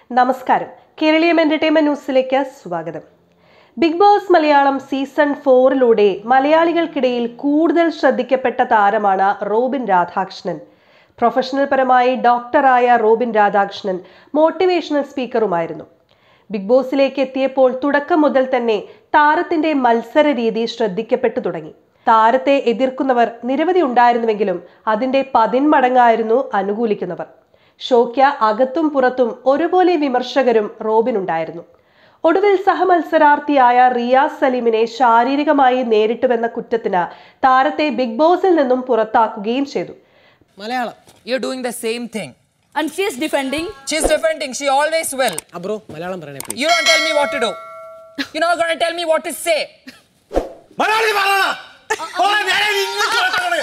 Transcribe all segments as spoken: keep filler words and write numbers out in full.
നമസ്കാരം. കേരളീയം എന്റർടൈൻമെന്റ് ന്യൂസിലേക്ക് സ്വാഗതം. ബിഗ് ബോസ് മലയാളം സീസൺ ഫോറിലൂടെ മലയാളികൾക്കിടയിൽ കൂടുതൽ ശ്രദ്ധിക്കപ്പെട്ട താരമാണ് റോബിൻ രാധാകൃഷ്ണൻ. പ്രൊഫഷണൽ പരമായി ഡോക്ടറായ റോബിൻ രാധാകൃഷ്ണൻ മോട്ടിവേഷണൽ സ്പീക്കറുമായിരുന്നു. ബിഗ് ബോസിലേക്ക് എത്തിയപ്പോൾ തുടക്കം മുതൽ തന്നെ താരത്തിന്റെ മത്സര രീതി ശ്രദ്ധിക്കപ്പെട്ടു തുടങ്ങി. താരത്തെ എതിർക്കുന്നവർ നിരവധി ഉണ്ടായിരുന്നുവെങ്കിലും അതിന്റെ പതിന്മടങ്ങായിരുന്നു അനുകൂലിക്കുന്നവർ. ഷോയ്ക്ക് അകത്തും പുറത്തും ഒരുപോലെ വിമർശകരും റോബിനുണ്ടായിരുന്നു. ഒടുവിൽ സഹമത്സരാർത്ഥിയായ റിയാസ് സലീമിനെ ശാരീരികമായി നേരിട്ടുവെന്ന കുറ്റത്തിന് താരത്തെ ബിഗ് ബോസിൽ നിന്നും പുറത്താക്കുകയും ചെയ്തു. Malayalam, you're doing the same thing. And she is defending. She's defending. She always will. Ah, bro, Malayalam parane please. You don't tell me what to do. You're not going to tell me what to say. Malayalam parana. Oh, nare English parana.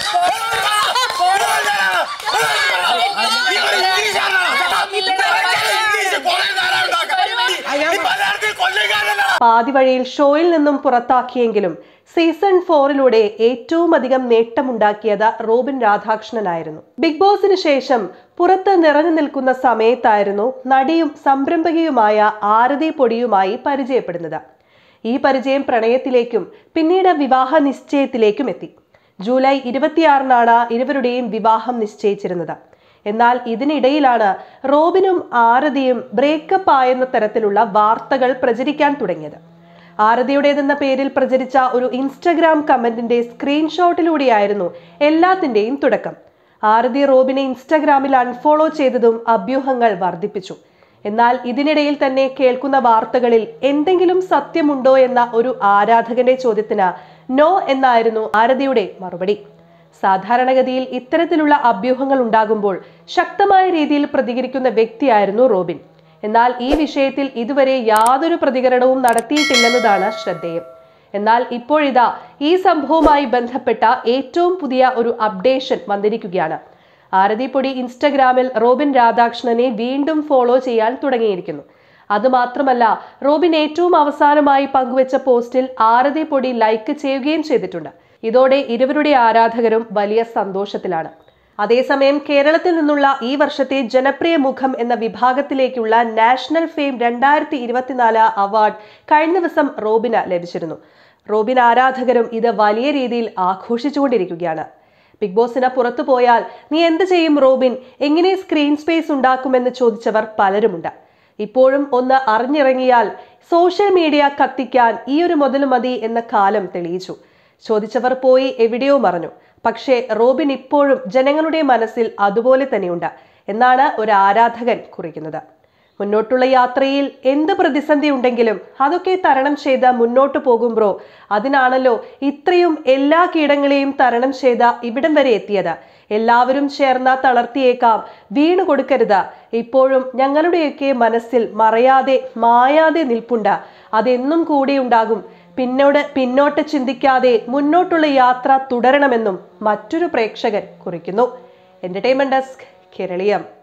പാതി വഴിയിൽ ഷോയിൽ നിന്നും പുറത്താക്കിയെങ്കിലും season ഫോറിലൂടെ ഏറ്റവും അധികം നേട്ടമുണ്ടാക്കിയത് Robin രാധാകൃഷ്ണനായിരുന്നു. Big ബോസിന് ശേഷം പുറത്ത് നിറഞ്ഞു നിൽക്കുന്ന സമയത്തായിരുന്നു നടിയും സംരംഭകയുമായ ആരതി പൊടിയുമായി പരിചയപ്പെടുന്നത്. ഈ പരിചയം പ്രണയത്തിലേക്കും പിന്നീട് വിവാഹ നിശ്ചയത്തിലേക്കും എത്തി. ജൂലൈ ഇരുപത്തിയാറിനാണ് ഇരുവരുടെയും വിവാഹം നിശ്ചയിച്ചിരുന്നത്. എന്നാൽ ഇതിനിടയിലാണ് റോബിനും ആരതിയും ബ്രേക്കപ്പ് ആയെന്ന തരത്തിലുള്ള വാർത്തകൾ പ്രചരിക്കാൻ തുടങ്ങിയത്. ആരതിയുടേതെന്ന പേരിൽ പ്രചരിച്ച ഒരു ഇൻസ്റ്റഗ്രാം കമന്റിന്റെ സ്ക്രീൻഷോട്ടിലൂടെയായിരുന്നു എല്ലാത്തിന്റെയും തുടക്കം. ആരതി റോബിനെ ഇൻസ്റ്റഗ്രാമിൽ അൺഫോളോ ചെയ്തതും അഭ്യൂഹങ്ങൾ വർദ്ധിപ്പിച്ചു. എന്നാൽ ഇതിനിടയിൽ തന്നെ കേൾക്കുന്ന വാർത്തകളിൽ എന്തെങ്കിലും സത്യമുണ്ടോ എന്ന ഒരു ആരാധകന്റെ ചോദ്യത്തിന് നോ എന്നായിരുന്നു ആരതിയുടെ മറുപടി. സാധാരണഗതിയിൽ ഇത്തരത്തിലുള്ള അഭ്യൂഹങ്ങൾ ഉണ്ടാകുമ്പോൾ ശക്തമായ രീതിയിൽ പ്രതികരിക്കുന്ന വ്യക്തിയായിരുന്നു റോബിൻ. എന്നാൽ ഈ വിഷയത്തിൽ ഇതുവരെ യാതൊരു പ്രതികരണവും നടത്തിയിട്ടില്ലെന്നതാണ് ശ്രദ്ധേയം. എന്നാൽ ഇപ്പോഴിതാ ഈ സംഭവവുമായി ബന്ധപ്പെട്ട ഏറ്റവും പുതിയ ഒരു അപ്ഡേഷൻ വന്നിരിക്കുകയാണ്. ആരതി പൊടി ഇൻസ്റ്റഗ്രാമിൽ റോബിൻ രാധാകൃഷ്ണനെ വീണ്ടും ഫോളോ ചെയ്യാൻ തുടങ്ങിയിരിക്കുന്നു. അതുമാത്രമല്ല, റോബിൻ ഏറ്റവും അവസാനമായി പങ്കുവച്ച പോസ്റ്റിൽ ആരതി പൊടി ലൈക്ക് ചെയ്യുകയും ചെയ്തിട്ടുണ്ട്. ഇതോടെ ഇരുവരുടെ ആരാധകരും വലിയ സന്തോഷത്തിലാണ്. അതേസമയം കേരളത്തിൽ നിന്നുള്ള ഈ വർഷത്തെ ജനപ്രിയ മുഖം എന്ന വിഭാഗത്തിലേക്കുള്ള നാഷണൽ ഫെയിം രണ്ടായിരത്തി ഇരുപത്തിനാല് അവാർഡ് കഴിഞ്ഞ ദിവസം റോബിന് ലഭിച്ചിരുന്നു. റോബിൻ ആരാധകരും ഇത് വലിയ രീതിയിൽ ആഘോഷിച്ചുകൊണ്ടിരിക്കുകയാണ്. ബിഗ് ബോസിന് പുറത്തു പോയാൽ നീ എന്ത് ചെയ്യും റോബിൻ, എങ്ങനെ സ്ക്രീൻ സ്പേസ് ഉണ്ടാക്കുമെന്ന് ചോദിച്ചവർ പലരുമുണ്ട്. ഇപ്പോഴും ഒന്ന് അറിഞ്ഞിറങ്ങിയാൽ സോഷ്യൽ മീഡിയ കത്തിക്കാൻ ഈ ഒരു മുതല് മതി എന്ന കാലം തെളിയിച്ചു. ചോദിച്ചവർ പോയി എവിടെയോ മറഞ്ഞു. പക്ഷേ റോബിൻ ഇപ്പോഴും ജനങ്ങളുടെ മനസ്സിൽ അതുപോലെ തന്നെയുണ്ട് എന്നാണ് ഒരു ആരാധകൻ കുറിക്കുന്നത്. മുന്നോട്ടുള്ള യാത്രയിൽ എന്ത് പ്രതിസന്ധി ഉണ്ടെങ്കിലും അതൊക്കെ തരണം ചെയ്ത് മുന്നോട്ട് പോകും ബ്രോ. അതിനാണല്ലോ ഇത്രയും എല്ലാ കീടങ്ങളെയും തരണം ചെയ്ത ഇവിടം വരെ എത്തിയത്. എല്ലാവരും ചേർന്ന തളർത്തിയേക്കാം, വീണു കൊടുക്കരുത്. ഇപ്പോഴും ഞങ്ങളുടെയൊക്കെ മനസ്സിൽ മറയാതെ മായാതെ നിൽപ്പുണ്ട്. അതെന്നും കൂടെ ഉണ്ടാകും. പിന്നോട് പിന്നോട്ട് ചിന്തിക്കാതെ മുന്നോട്ടുള്ള യാത്ര തുടരണമെന്നും മറ്റൊരു പ്രേക്ഷകൻ കുറിക്കുന്നു. Entertainment desk, Keraleeyam.